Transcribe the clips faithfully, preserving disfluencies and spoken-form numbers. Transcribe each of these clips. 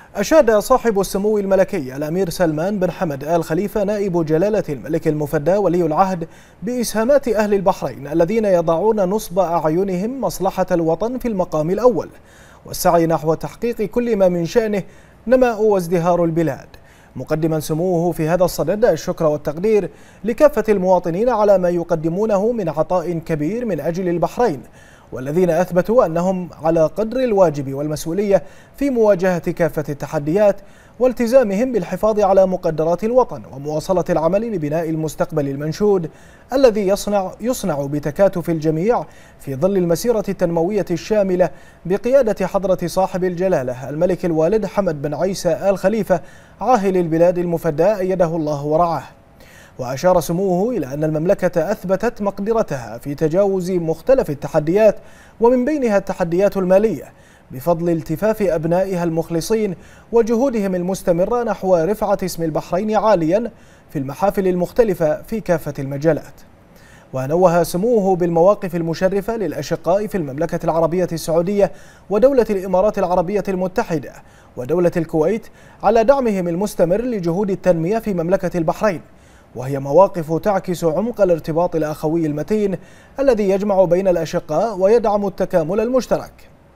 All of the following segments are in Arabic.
أشاد صاحب السمو الملكي الأمير سلمان بن حمد آل خليفة نائب جلالة الملك المفدى ولي العهد بإسهامات أهل البحرين الذين يضعون نصب أعينهم مصلحة الوطن في المقام الأول، والسعي نحو تحقيق كل ما من شأنه نماء وازدهار البلاد، مقدما سموه في هذا الصدد الشكر والتقدير لكافة المواطنين على ما يقدمونه من عطاء كبير من أجل البحرين، والذين أثبتوا أنهم على قدر الواجب والمسؤولية في مواجهة كافة التحديات والتزامهم بالحفاظ على مقدرات الوطن ومواصلة العمل لبناء المستقبل المنشود الذي يصنع, يصنع بتكاتف الجميع في ظل المسيرة التنموية الشاملة بقيادة حضرة صاحب الجلالة الملك الوالد حمد بن عيسى آل خليفة عاهل البلاد المفدى أيده الله ورعاه. وأشار سموه إلى أن المملكة أثبتت مقدرتها في تجاوز مختلف التحديات ومن بينها التحديات المالية بفضل التفاف أبنائها المخلصين وجهودهم المستمرة نحو رفعة اسم البحرين عاليا في المحافل المختلفة في كافة المجالات. ونوه سموه بالمواقف المشرفة للأشقاء في المملكة العربية السعودية ودولة الإمارات العربية المتحدة ودولة الكويت على دعمهم المستمر لجهود التنمية في مملكة البحرين، وهي مواقف تعكس عمق الارتباط الأخوي المتين الذي يجمع بين الأشقاء ويدعم التكامل المشترك.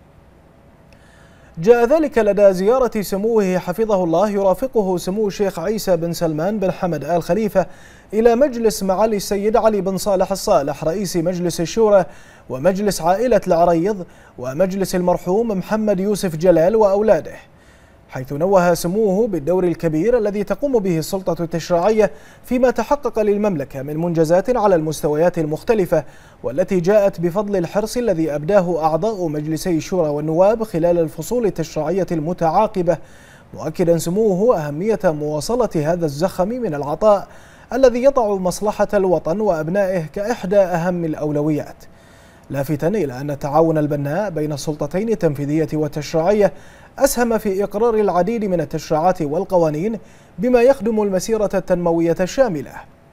جاء ذلك لدى زيارة سموه حفظه الله يرافقه سمو الشيخ عيسى بن سلمان بن حمد آل خليفة إلى مجلس معالي السيد علي بن صالح الصالح رئيس مجلس الشورى ومجلس عائلة العريض ومجلس المرحوم محمد يوسف جلال وأولاده، حيث نوه سموه بالدور الكبير الذي تقوم به السلطة التشريعية فيما تحقق للمملكة من منجزات على المستويات المختلفة، والتي جاءت بفضل الحرص الذي أبداه أعضاء مجلسي الشورى والنواب خلال الفصول التشريعية المتعاقبة، مؤكدا سموه أهمية مواصلة هذا الزخم من العطاء الذي يضع مصلحة الوطن وأبنائه كإحدى أهم الأولويات، لافتا إلى أن التعاون البناء بين السلطتين التنفيذية والتشريعية أسهم في إقرار العديد من التشريعات والقوانين بما يخدم المسيرة التنموية الشاملة.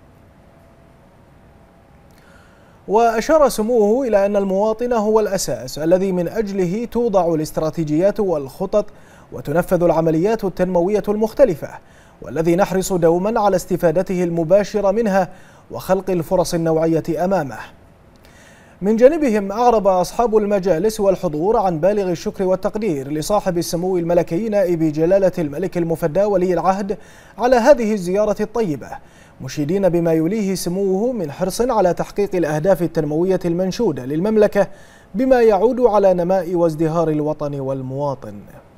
وأشار سموه إلى أن المواطن هو الأساس الذي من أجله توضع الاستراتيجيات والخطط وتنفذ العمليات التنموية المختلفة، والذي نحرص دوما على استفادته المباشرة منها وخلق الفرص النوعية أمامه. من جانبهم أعرب أصحاب المجالس والحضور عن بالغ الشكر والتقدير لصاحب السمو الملكي نائب جلالة الملك المفدى ولي العهد على هذه الزيارة الطيبة، مشيدين بما يليه سموه من حرص على تحقيق الأهداف التنموية المنشودة للمملكة بما يعود على نماء وازدهار الوطن والمواطن.